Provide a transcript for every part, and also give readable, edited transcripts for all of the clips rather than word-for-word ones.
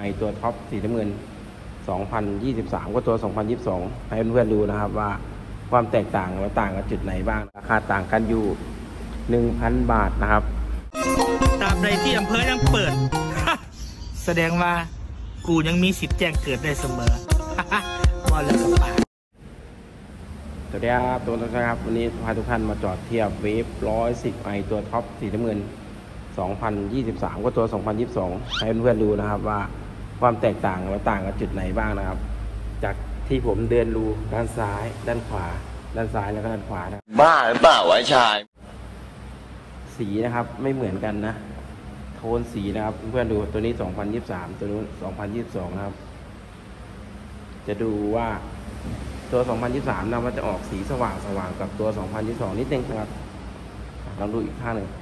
ตัวท็อปสีน้ำเงิน2023ก็ตัว2022ให้เพื่อนๆดูนะครับว่าความแตกต่างว่าต่างกันจุดไหนบ้างราคาต่างกันอยู่ 1,000 บาทนะครับตราบใดที่อำเภอยังเปิด แสดงว่ากูยังมีสิทธิ์แจ้งเกิดได้เสมอ ว่าแล้วก็ป่าสวัสดีครับตัวนี้ครับวันนี้พาทุกท่านมาจอดเทียบเวฟ110ตัวท็อปสีน้ำเงิน2023ก็ตัว2022ให้เพื่อนๆดูนะครับว่าความแตกต่างว่าต่างกันจุดไหนบ้างนะครับจากที่ผมเดินดูด้านซ้ายด้านขวาด้านซ้ายแล้วก็ด้านขวานะบ้าหรือเปล่าวะชายสีนะครับไม่เหมือนกันนะโทนสีนะครับเพื่อนๆดูตัวนี้2023ตัวนู้น2022นะครับจะดูว่าตัว2023นะมันจะออกสีสว่างกับตัว2022นิดนึงนะครับเราดูอีกข้างหนึ่ง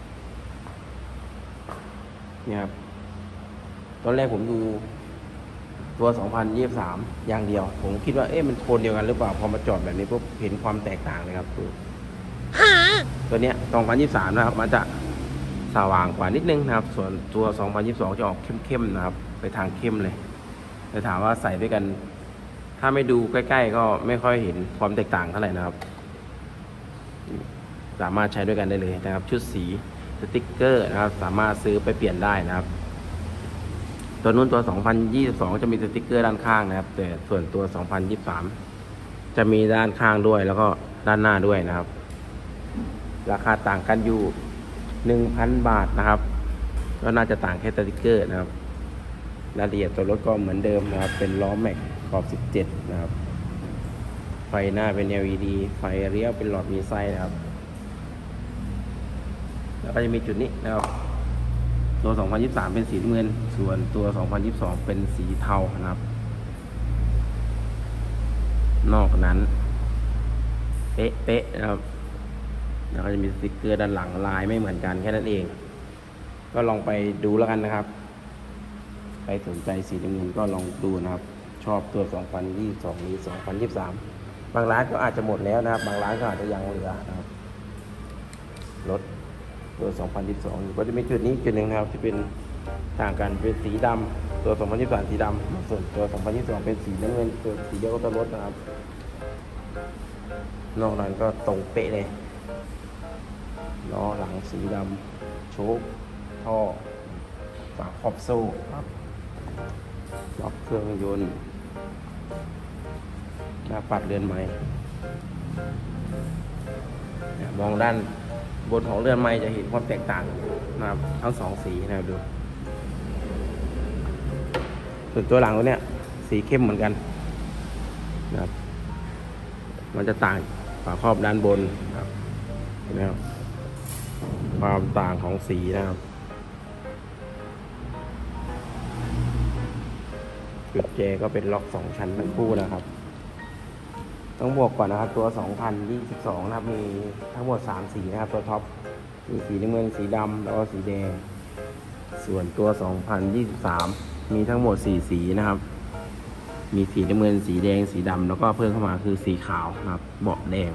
นี่ครับตอนแรกผมดูตัว2023อย่างเดียวผมคิดว่ามันโทนเดียวกันหรือเปล่าพอมาจอดแบบนี้ปุ๊บเห็นความแตกต่างเลยครับตัวเนี้ย2023นะครับมันจะสว่างกว่านิดนึงนะครับส่วนตัว2022จะออกเข้มๆนะครับไปทางเข้มเลยแต่ถามว่าใส่ด้วยกันถ้าไม่ดูใกล้ๆก็ไม่ค่อยเห็นความแตกต่างเท่าไหร่นะครับสามารถใช้ด้วยกันได้เลยนะครับชุดสีสติ๊กเกอร์นะครับสามารถซื้อไปเปลี่ยนได้นะครับตัวนู้นตัว2022จะมีสติ๊กเกอร์ด้านข้างนะครับแต่ส่วนตัว2023จะมีด้านข้างด้วยแล้วก็ด้านหน้าด้วยนะครับราคาต่างกันอยู่ 1,000 บาทนะครับก็น่าจะต่างแค่สติ๊กเกอร์นะครับรายละเอียดตัวรถก็เหมือนเดิมนะครับเป็นล้อแม็กขอบ17นะครับไฟหน้าเป็น LED ไฟเลี้ยวเป็นหลอดมีไส้นะครับแล้วก็จะมีจุดนี้นะครับตัว2023เป็นสีน้ำเงินส่วนตัว2022เป็นสีเทานะครับนอกนั้นเป๊ะๆนะครับแล้วก็จะมีสติ๊กเกอร์ด้านหลังลายไม่เหมือนกันแค่นั้นเองก็ลองไปดูแล้วกันนะครับใครสนใจสีน้ำเงินก็ลองดูนะครับชอบตัว2022หรือ2023บางร้านก็อาจจะหมดแล้วนะครับบางร้านก็อาจจะยังเหลือนะครับรถตัว2022ก็จะมีจุดนี้จุดหนึ่งนะครับที่เป็นต่างกันเป็นสีดำตัว2023สีดำส่วนตัว2022เป็นสีน้ำเงินตัวสีเดียวกับตัวรถนะครับนอกนั้นก็ตรงเป๊ะเลยล้อหลังสีดำโชคท่อฝาครอบโซ่ครับล็อกเครื่องยนต์หน้าปัดเรือนไม้มองด้านบนของเรือนไม้จะเห็นความแตกต่างนะครับทั้งสองสีนะครับดูส่วนตัวหลังตัวเนี้ยสีเข้มเหมือนกันนะครับมันจะต่างฝาครอบด้านบนนะครับเห็นไหมครับความต่างของสีนะครับจุดแจก็เป็นล็อก2ชั้นทั้งคู่นะครับต้องบอกก่อนนะครับตัว2022นะครับมีทั้งหมด3สีนะครับตัวท็อปมีสีน้ำเงินสีดำแล้วก็สีแดงส่วนตัว2023มีทั้งหมด4สีนะครับมีสีน้ำเงินสีแดงสีดำแล้วก็เพิ่มเข้ามาคือสีขาวนะครับเบาะแดง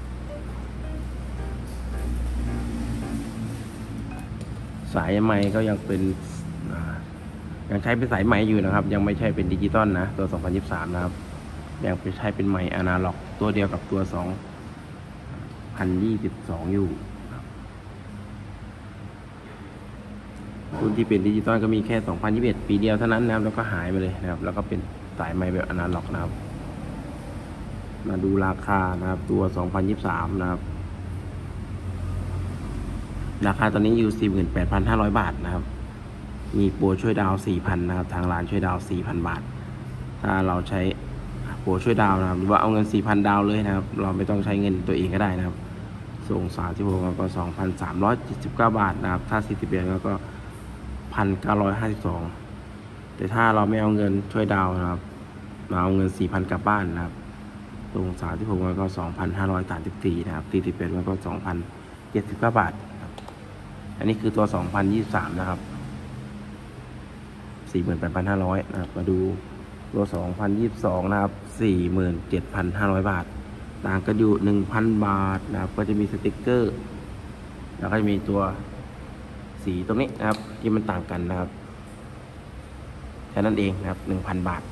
สายไม้ก็ยังเป็นยังใช้เป็นสายไม้อยู่นะครับยังไม่ใช่เป็นดิจิตอลนะตัว2023นะครับยังไปใช้เป็นไม้อนาล็อกตัวเดียวกับตัว2022อยู่รุ่นที่เป็นดิจิตอลก็มีแค่2021ปีเดียวเท่านั้นนะครับแล้วก็หายไปเลยนะครับแล้วก็เป็นสายไม้แบบอนาล็อกนะครับมาดูราคานะครับตัว2023นะครับราคาตอนนี้อยู่ 48,500 บาทนะครับมีโปรช่วยดาว 4,000 นะครับทางร้านช่วยดาว 4,000 บาทถ้าเราใช้โปรช่วยดาวนะครับหรือว่าเอาเงิน 4,000 ดาวเลยนะครับเราไม่ต้องใช้เงินตัวเองก็ได้นะครับส่ง36ก็ 2,379 บาทนะครับถ้า40เดือนก็ 1,952 แต่ถ้าเราไม่เอาเงินช่วยดาวนะครับเราเอาเงิน 4,000 กลับบ้านนะครับส่ง36ก็ 2,534 นะครับ40เดือนก็ 2,079 บาทอันนี้คือตัว2023นะครับ 48,500 นะครับมาดูตัว2022นะครับ 47,500 บาทต่างกันอยู่ 1,000 บาทนะครับก็จะมีสติ๊กเกอร์แล้วก็จะมีตัวสีตรงนี้นะครับที่มันต่างกันนะครับแถค่นั้นเองนะครับ 1,000 บาท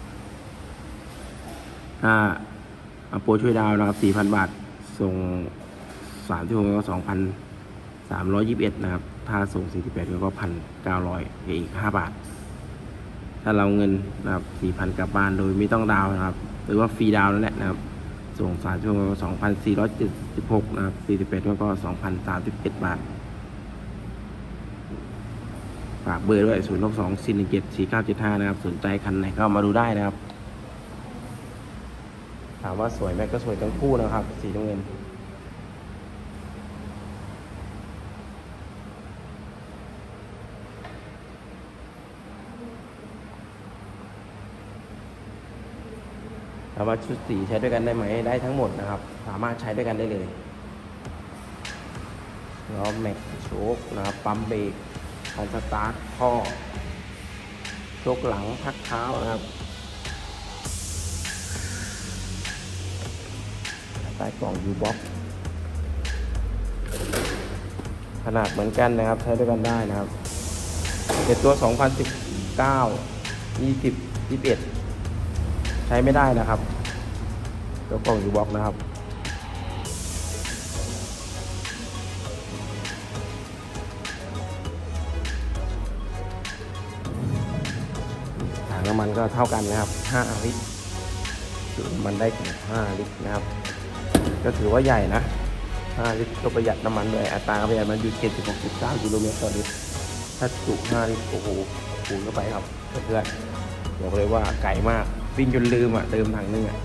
ถ้าโปรช่วยดาวนะครับ 4,000 บาทส่ง3 ชั่วโมงก็ 2,321 นะครับถ้าส่ง48ก็ 1,900 อีก 5 บาทถ้าเราเงินนะครับ 4,000 กลับบ้านโดยไม่ต้องดาวนะครับหรือว่าฟรีดาวนั่นแหละนะครับส่ง3 ชั่วโมงก็ 2,476 นะครับ48ก็ 2,031 บาทฝากเบอร์ด้วย 062-417-4975 นะครับสนใจคันไหนก็มาดูได้นะครับถามว่าสวยไหมก็สวยทั้งคู่นะครับสีน้ำเงินถามว่าชุดสีใช้ด้วยกันได้ไหมได้ทั้งหมดนะครับสามารถใช้ด้วยกันได้เลยล้อแม็กโชคนะครับปั๊มเบรกคันสตาร์ทท่อโชคหลังพักเท้านะครับใต้กล่องยูบ็อกขนาดเหมือนกันนะครับใช้ด้วยกันได้นะครับเป็นตัว 2019 20 21 ใช้ไม่ได้นะครับตัวกล่องยูบ็อกนะครับถังน้ำมันก็เท่ากันนะครับ5 ลิตรมันได้ถึง5 ลิตรนะครับก็ถือว่าใหญ่นะ5 ลิตรก็ประหยัดน้ำมันด้วยอัตราการประหยัดมันอยู่ 76.9 กิโลเมตรต่อลิตรถ้าจุ5 ลิตรโอ้โหคูณเข้าไปครับเพื่อนบอกเลยว่าไกลมากวิ่งจนลืมเติมถังนึง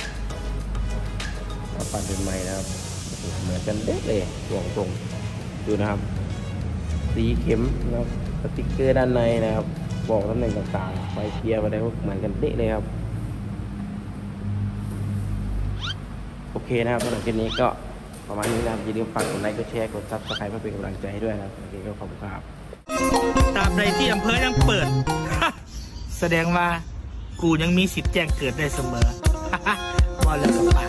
ปั่นเป็นไม้นะครับเหมือนกันเด็กเลยตรงดูนะครับสีเข็มนะครับสติ๊กเกอร์ด้านในนะครับบอกตำแหน่งต่างๆไฟเกียร์อะไรเหมือนกันเด็กเลยครับโอเคนะครับสำหรับคลิปนี้ก็ประมาณนี้นะครับอย่าลืมฝากกดไลค์กดแชร์กดซับสไครป์เพื่อเป็นกำลังใจให้ด้วยนะครับโอเคก็ขอบคุณครับตราบใดที่อำเภอยังเปิด แสดงว่ากูยังมีสิทธิ์แจ้งเกิดได้เสมอ บอลแล้วก็ป่า